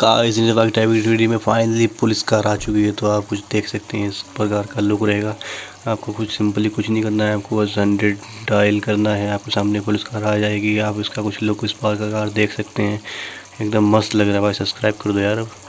Guys इन video में finally police car आ चुकी है। तो आप कुछ देख सकते हैं इस प्रकार का लुक रहेगा। आपको कुछ सिंपली कुछ नहीं करना है, आपको बस 100 डायल करना है, आपके सामने पुलिस कार आ जाएगी। आप इसका कुछ लुक इस प्रकार देख सकते हैं, एकदम मस्त लग रहा है भाई। सब्सक्राइब कर दो यार अब।